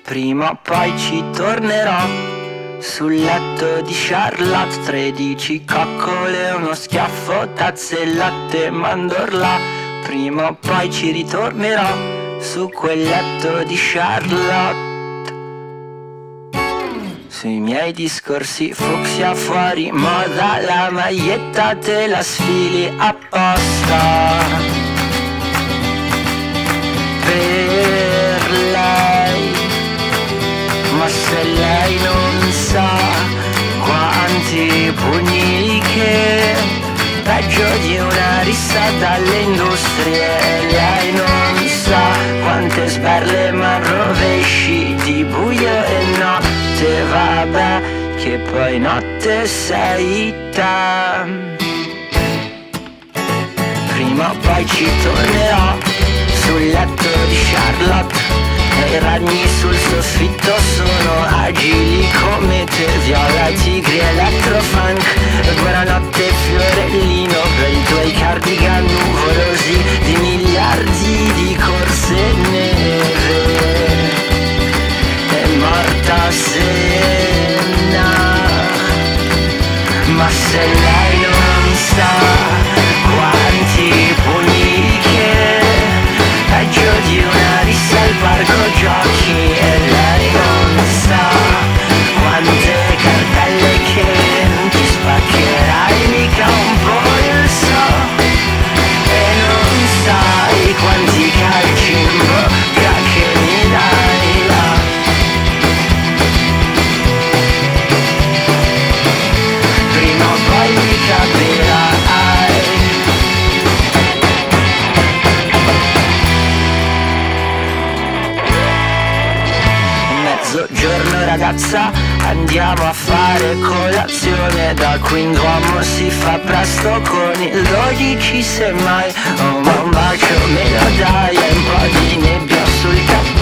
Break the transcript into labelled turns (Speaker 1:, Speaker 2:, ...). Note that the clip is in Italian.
Speaker 1: prima o poi ci tornerò. Sul letto di Charlotte 13 coccole, uno schiaffo, tazze e latte mandorla. Prima o poi ci ritornerò su quel letto di Charlotte. Sui miei discorsi fucsia fuori moda, la maglietta te la sfili apposta per lei. Ma se lei non sa quanti pugni che peggio di una rissa dalle industrie, lei non sa quante sberle ma rovesci di buio e notte. Vabbè che poi notte sei te. Prima o poi ci tornerò sul letto di Charlotte. E i ragni sul soffitto sono agili come te. Viola, tigri, elettrofunk, buonanotte fiorellino, per i tuoi cardigan nuvolosi di miliardi di corse neve. È morta Senna, ma se lei non sa quanti pugni che peggio di una rissa al parco giochi, e lei non sa quante cartelle che ti spaccherai mica un polso, e non sai quanti calci in bocca che mi dai là. Prima o poi mi capirai. Mezzogiorno ragazza, andiamo a fare colazione. Da Quind'Uomo si fa presto con il 12 semmai. Oh ma un bacio me lo dai, hai un po' di nebbia sul capo.